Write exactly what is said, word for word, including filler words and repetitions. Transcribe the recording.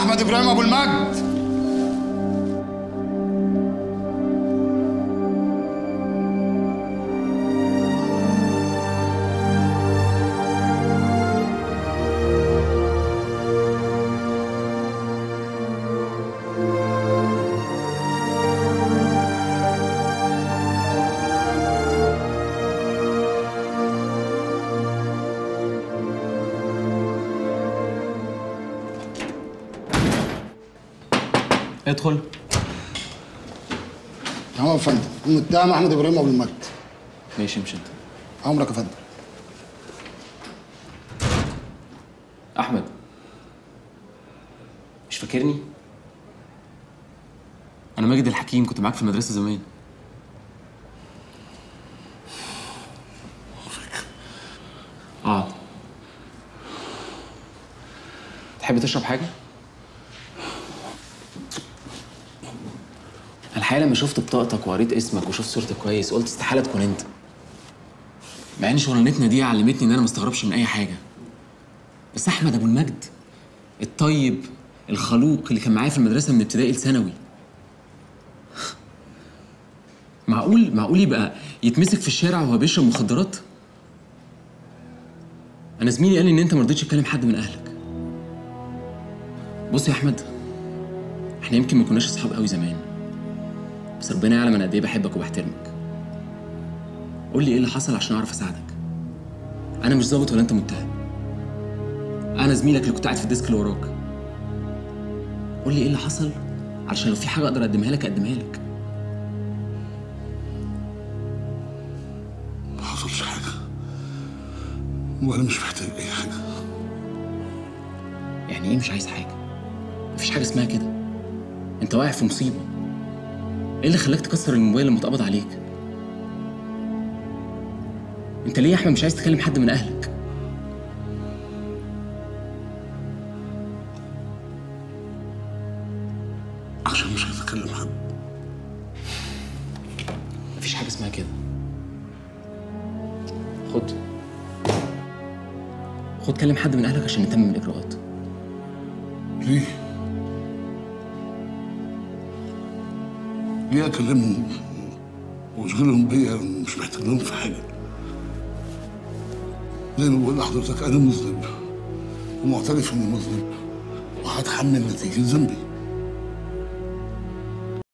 احمد ابراهيم ابو المجد. ادخل. اهو يا فندم، المتهم احمد ابراهيم ابو المجد. ماشي، امشي انت. امرك يا فندم. احمد، مش فاكرني؟ انا ماجد الحكيم، كنت معاك في المدرسه زمان. اه تحب تشرب حاجه؟ الحقيقه لما شفت بطاقتك وقريت اسمك وشفت صورتك كويس قلت استحاله تكون انت، مع ان شغلانتنا دي علمتني ان انا ما استغربش من اي حاجه. بس احمد ابو المجد الطيب الخلوق اللي كان معايا في المدرسه من ابتدائي لثانوي، معقول معقول يبقى يتمسك في الشارع وهو بيشرب مخدرات؟ انا زميلي قال لي ان انت ما رضيتش تكلم حد من اهلك. بص يا احمد، احنا يمكن ما كناش اصحاب قوي زمان، بس ربنا يعلم انا قد ايه بحبك وبحترمك. قول لي ايه اللي حصل عشان اعرف اساعدك. انا مش ظابط ولا انت متهم، انا زميلك اللي كنت قاعد في الديسك اللي وراك. قول لي ايه اللي حصل علشان لو في حاجه اقدر اقدمها لك اقدمها لك. ما حصلش حاجه وانا مش محتاج اي حاجه. يعني ايه مش عايز حاجه؟ مفيش حاجه اسمها كده، انت واقع في مصيبه. ايه اللي خلاك تكسر الموبايل لما اتقبض عليك؟ انت ليه يا احمد مش عايز تكلم حد من اهلك؟ عشان مش عايز اكلم حد. مفيش حاجه اسمها كده. خد خد كلم حد من اهلك عشان نتمم الاجراءات. ليه؟ ليه اكلمهم واشغلهم بيا؟ مش محتاج لهم في حاجه. زي ما بقول لحضرتك انا مذنب ومعترف اني مذنب وهتحمل نتيجه ذنبي.